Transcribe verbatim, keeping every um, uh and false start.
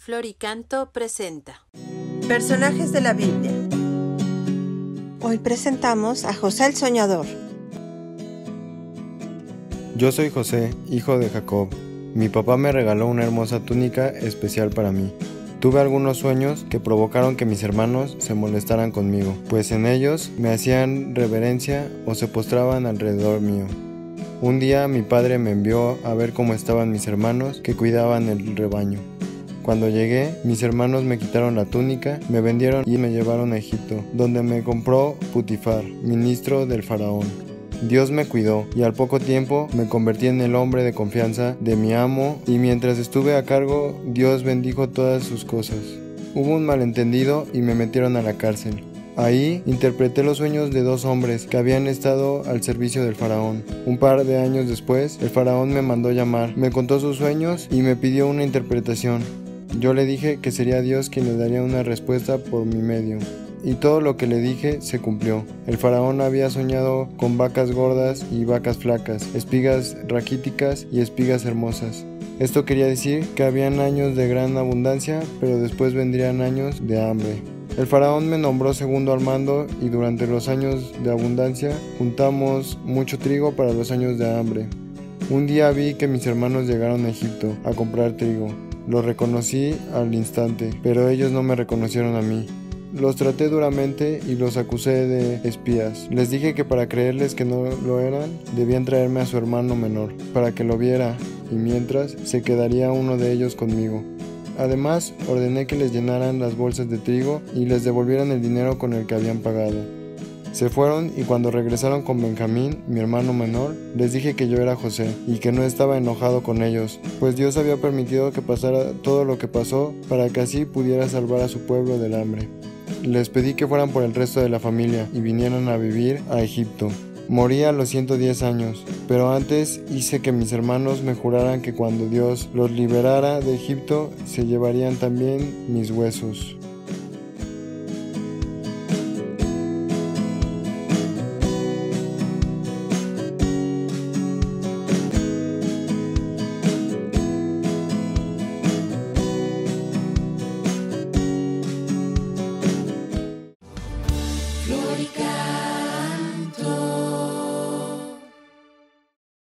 Floricanto presenta Personajes de la Biblia. Hoy presentamos a José el Soñador. Yo soy José, hijo de Jacob. Mi papá me regaló una hermosa túnica especial para mí. Tuve algunos sueños que provocaron que mis hermanos se molestaran conmigo, pues en ellos me hacían reverencia o se postraban alrededor mío. Un día mi padre me envió a ver cómo estaban mis hermanos que cuidaban el rebaño. Cuando llegué, mis hermanos me quitaron la túnica, me vendieron y me llevaron a Egipto, donde me compró Putifar, ministro del faraón. Dios me cuidó y al poco tiempo me convertí en el hombre de confianza de mi amo, y mientras estuve a cargo, Dios bendijo todas sus cosas. Hubo un malentendido y me metieron a la cárcel. Ahí interpreté los sueños de dos hombres que habían estado al servicio del faraón. Un par de años después, el faraón me mandó llamar, me contó sus sueños y me pidió una interpretación. Yo le dije que sería Dios quien le daría una respuesta por mi medio. Y todo lo que le dije se cumplió. El faraón había soñado con vacas gordas y vacas flacas, espigas raquíticas y espigas hermosas. Esto quería decir que habían años de gran abundancia, pero después vendrían años de hambre. El faraón me nombró segundo al mando y durante los años de abundancia juntamos mucho trigo para los años de hambre. Un día vi que mis hermanos llegaron a Egipto a comprar trigo. Los reconocí al instante, pero ellos no me reconocieron a mí. Los traté duramente y los acusé de espías. Les dije que para creerles que no lo eran, debían traerme a su hermano menor, para que lo viera, y mientras se quedaría uno de ellos conmigo. Además, ordené que les llenaran las bolsas de trigo y les devolvieran el dinero con el que habían pagado. Se fueron y cuando regresaron con Benjamín, mi hermano menor, les dije que yo era José y que no estaba enojado con ellos, pues Dios había permitido que pasara todo lo que pasó para que así pudiera salvar a su pueblo del hambre. Les pedí que fueran por el resto de la familia y vinieran a vivir a Egipto. Morí a los ciento diez años, pero antes hice que mis hermanos me juraran que cuando Dios los liberara de Egipto, se llevarían también mis huesos.